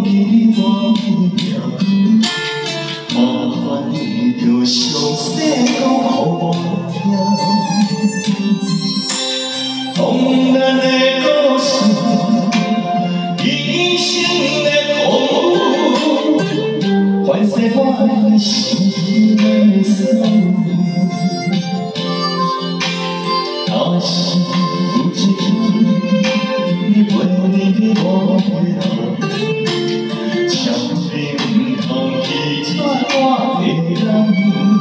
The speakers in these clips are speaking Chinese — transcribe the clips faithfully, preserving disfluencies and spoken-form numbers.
记你我的命，麻烦你着详细讲予我听。从咱的故事，一生的苦，唤醒我的心的思念。若是有一天，你陪你的我的路，千万唔通记错我的人。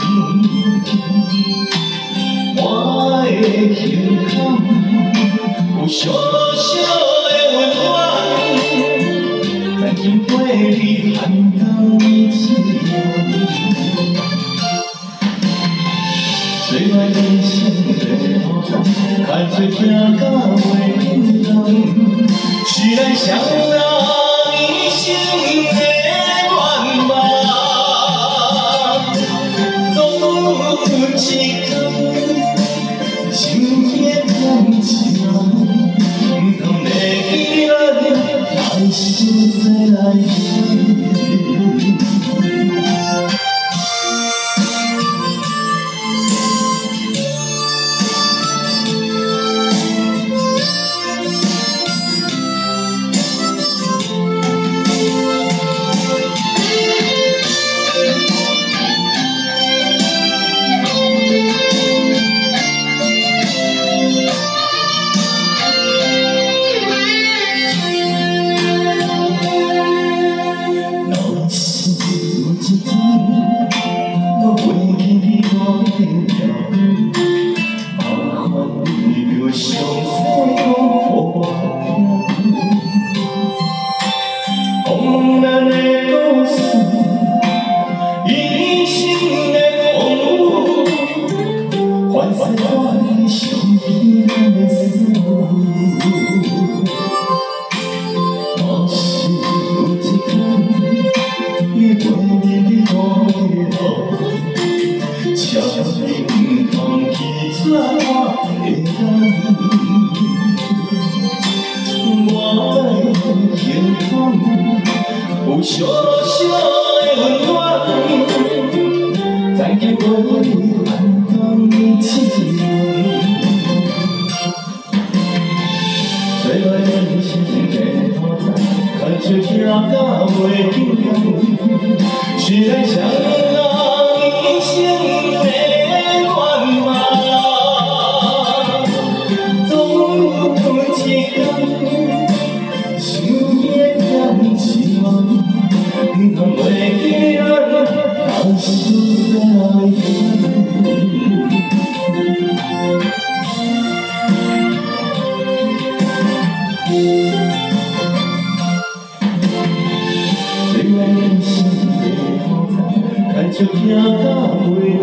我的胸口有小小的温暖，曾经陪你寒冬一起。虽然人生的路，看做行到袂紧张，是咱双人一生的愿望。总有一天，心变变一梦，唔通袂记咱来世再来去。有小小的温暖，曾经陪你寒冬一起。虽然人生的路途，看做行到袂紧张，是咱双人一生的愿望。总有一天，心变变一梦。 唔通袂记咱来世再来去。虽然人生的路途，看着行到袂。